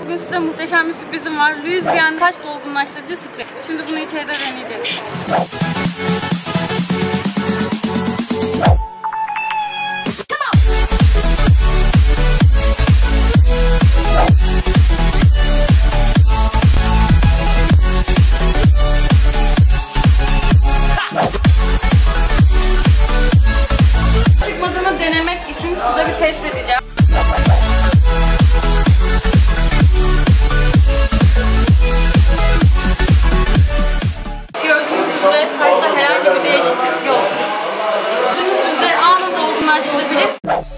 bugün size muhteşem bir sürprizim var. Louis saç dolgunlaştırıcı sprey. Şimdi bunu içeride deneyeceğiz. Çıkmadığını denemek için suda bir test edeceğim. Gördüğünüz üzere saçta herhangi bir değişiklik yok. Gördüğünüz üzere anında olgunlaştırabilir.